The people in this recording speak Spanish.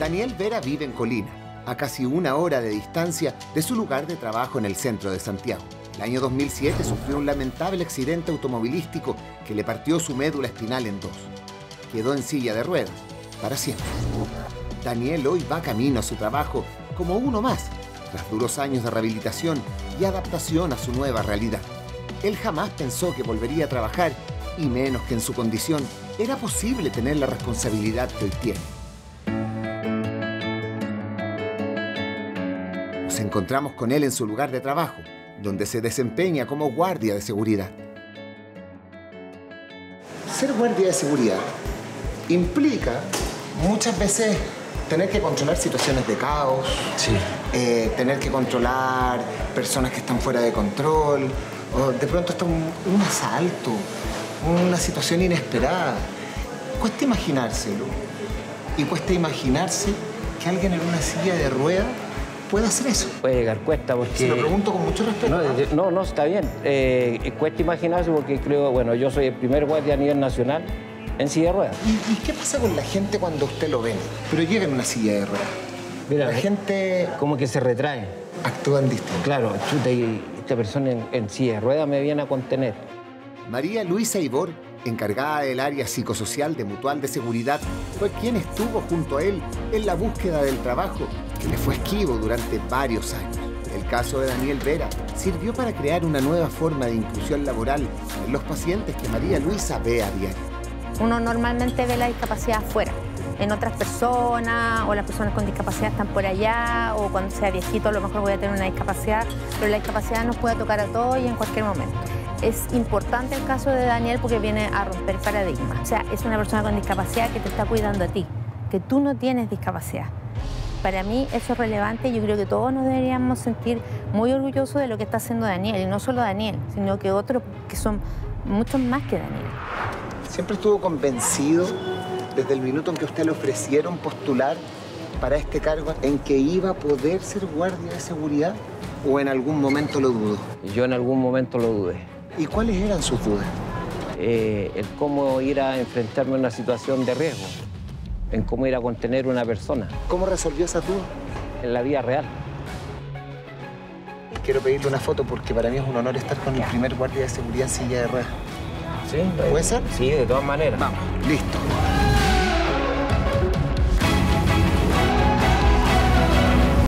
Daniel Vera vive en Colina, a casi 1 hora de distancia de su lugar de trabajo en el centro de Santiago. El año 2007 sufrió un lamentable accidente automovilístico que le partió su médula espinal en 2. Quedó en silla de ruedas, para siempre. Daniel hoy va camino a su trabajo como uno más, tras duros años de rehabilitación y adaptación a su nueva realidad. Él jamás pensó que volvería a trabajar, y menos que en su condición era posible tener la responsabilidad que hoy tiene. Nos encontramos con él en su lugar de trabajo, donde se desempeña como guardia de seguridad. Ser guardia de seguridad implica muchas veces tener que controlar situaciones de caos, Sí. Tener que controlar personas que están fuera de control, o de pronto está un asalto, una situación inesperada. Cuesta imaginárselo, y cuesta imaginarse que alguien en una silla de ruedas pueda hacer eso. Puede llegar cuesta porque... Se lo pregunto con mucho respeto. No, está bien. Cuesta imaginarse porque creo, bueno, yo soy el primer guardia a nivel nacional en silla de ruedas. ¿Y qué pasa con la gente cuando usted lo ve, pero llega en una silla de ruedas? Mira, la gente como que se retrae. actúan distinto. Claro, chuta, y esta persona en silla de ruedas me viene a contener. María Luisa Ibor, encargada del área psicosocial de Mutual de Seguridad, fue quien estuvo junto a él en la búsqueda del trabajo, que le fue esquivo durante varios años. El caso de Daniel Vera sirvió para crear una nueva forma de inclusión laboral en los pacientes que María Luisa ve a diario. Uno normalmente ve la discapacidad afuera, en otras personas, o las personas con discapacidad están por allá, o cuando sea viejito a lo mejor voy a tener una discapacidad, pero la discapacidad nos puede tocar a todos y en cualquier momento. Es importante el caso de Daniel porque viene a romper paradigmas. O sea, es una persona con discapacidad que te está cuidando a ti, que tú no tienes discapacidad. Para mí eso es relevante y yo creo que todos nos deberíamos sentir muy orgullosos de lo que está haciendo Daniel, y no solo Daniel, sino que otros que son muchos más que Daniel. ¿Siempre estuvo convencido desde el minuto en que a usted le ofrecieron postular para este cargo en que iba a poder ser guardia de seguridad, o en algún momento lo dudó? Yo en algún momento lo dudé. ¿Y cuáles eran sus dudas? El cómo ir a enfrentarme a una situación de riesgo, en cómo ir a contener a una persona ¿Cómo resolvió esas dudas? en la vida real. Quiero pedirle una foto porque para mí es un honor estar con el primer guardia de seguridad en silla de ruedas. ¿Sí? ¿Puede ser? Sí, de todas maneras. Vamos, listo.